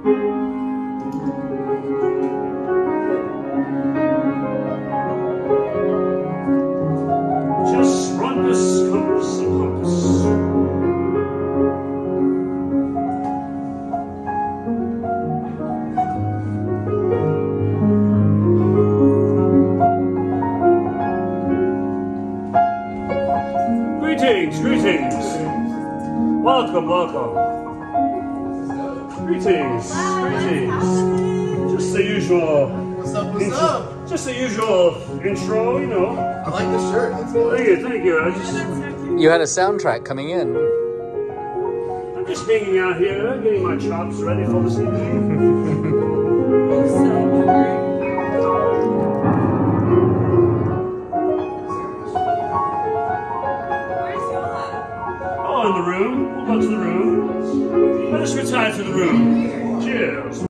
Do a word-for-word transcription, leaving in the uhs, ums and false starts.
Just rumpus, compass, and compass. Greetings, greetings. Welcome, welcome. Greetings, greetings. Just the usual. What's up, what's intro, up? Just the usual intro, you know. I like the shirt. That's good. Thank you, thank you. I just, You had a soundtrack coming in. I'm just hanging out here, getting my chops ready for this evening. Oh, in the room. We'll go to the room. Let us retire to the room. Cheers.